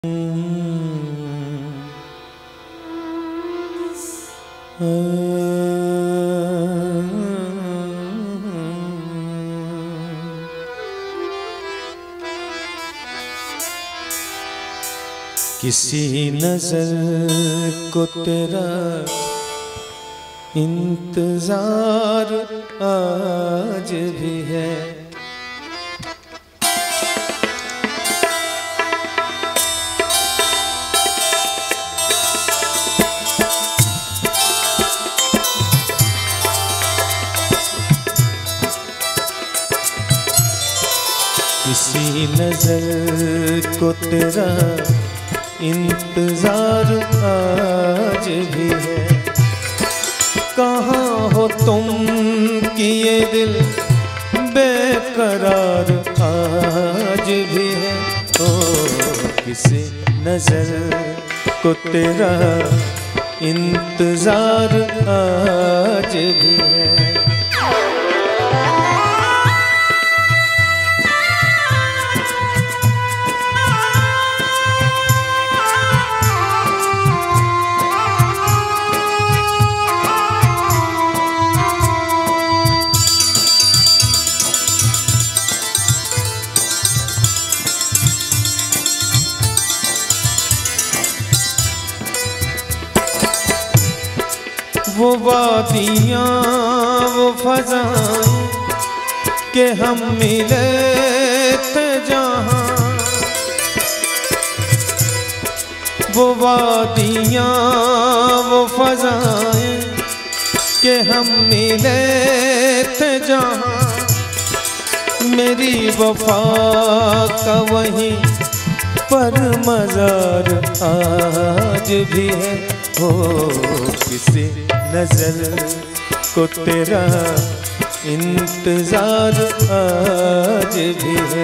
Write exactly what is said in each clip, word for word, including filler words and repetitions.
किसी नजर को तेरा इंतजार आज भी है, किसी नजर को तेरा इंतजार आज भी है। कहाँ हो तुम कि ये दिल बेकरार आज भी है। ओ किसी नजर को तेरा इंतजार आज भी है। वो वादियाँ वो फज़ाएं के हम मिले थे जहाँ, वो वादियाँ वो फज़ाएं के हम मिले थे जहाँ, मेरी वफा का वहीं पर मज़ार आज भी है। हो किसी नजर को तेरा इंतजार आज भी है।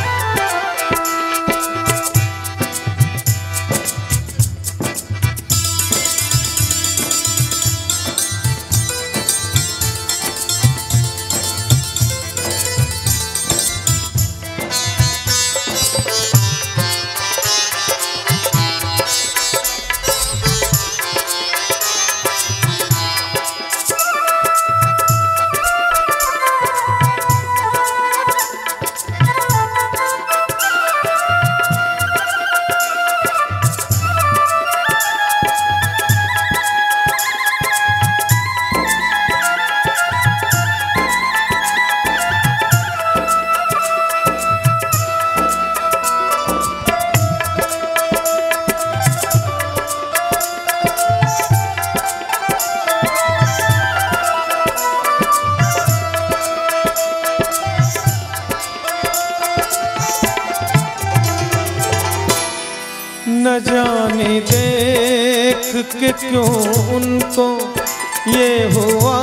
न जाने देख के क्यों उनको ये हुआ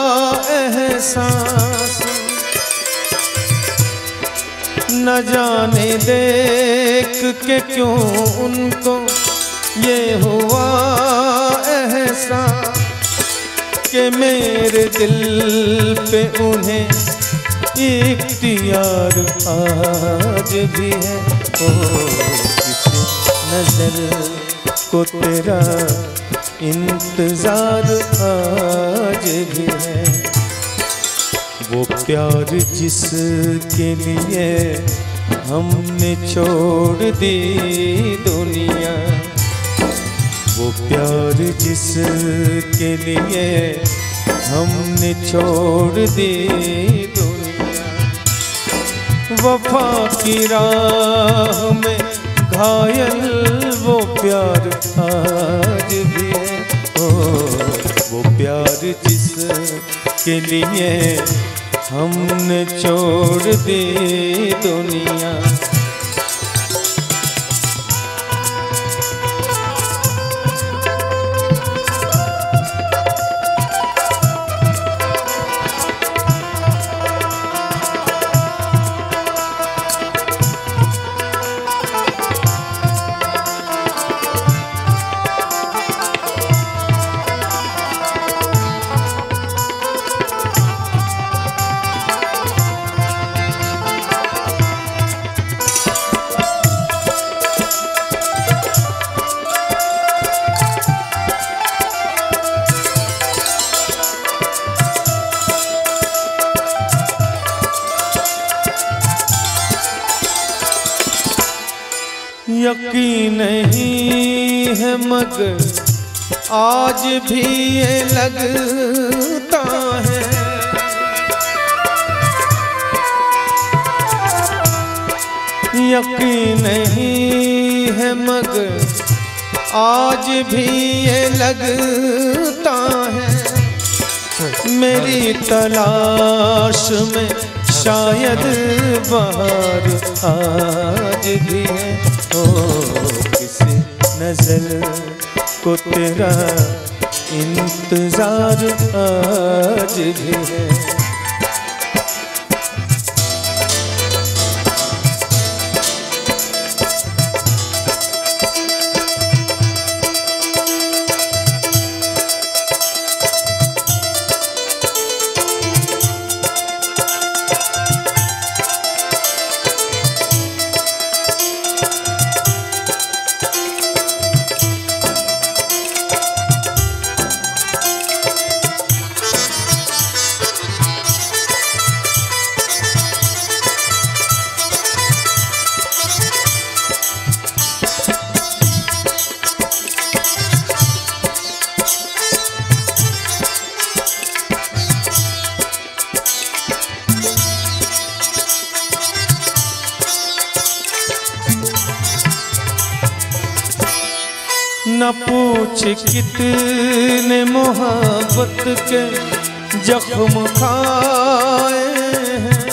एहसास, न जाने देख के क्यों उनको ये हुआ एहसास कि मेरे दिल पे उन्हें इख्तियार आज भी है। ओ नजर को तेरा इंतजार आज भी है। वो प्यार जिसके लिए हमने छोड़ दी दुनिया, वो प्यार जिसके लिए हमने छोड़ दी दुनिया, वफा की राह में घायल वो प्यार आज भी है। ओ वो प्यार जिसके लिए हमने छोड़ दी दुनिया, यकीन नहीं है मगर आज भी ये लगता है, यकीन नहीं है मगर आज भी ये लगता है, मेरी तलाश में शायद बाहर आज भी है। ओ किसी नजर को तेरा इंतजार आज भी है। न पूछ कितने मोहब्बत के जख्म खाए हैं,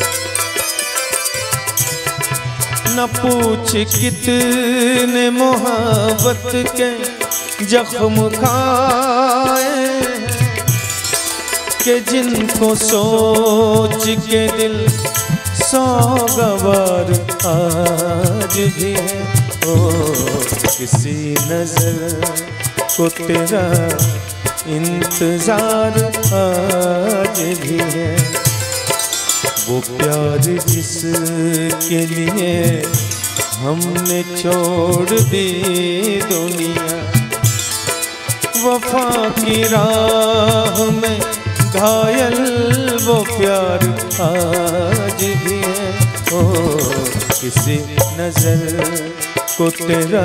न पूछ कितने मोहब्बत के जख्म खाए हैं, कि जिनको सोच के दिल सौगवार आज भी है। ओ किसी नजर को तेरा इंतजार आज भी है, वो प्यार जिसके लिए हमने छोड़ दी दुनिया, वफा की राह में घायल वो प्यार आज भी है। ओ किसी नजर को तेरा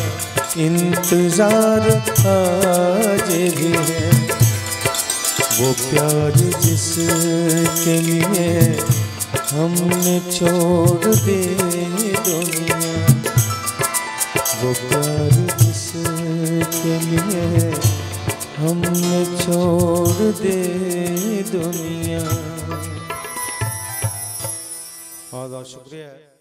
इंतजार आज भी है, वो प्यार जिसके लिए हमने छोड़ दी दुनिया, वो प्यार जिसके लिए हमने छोड़ दी दुनिया। बहुत बहुत शुक्रिया।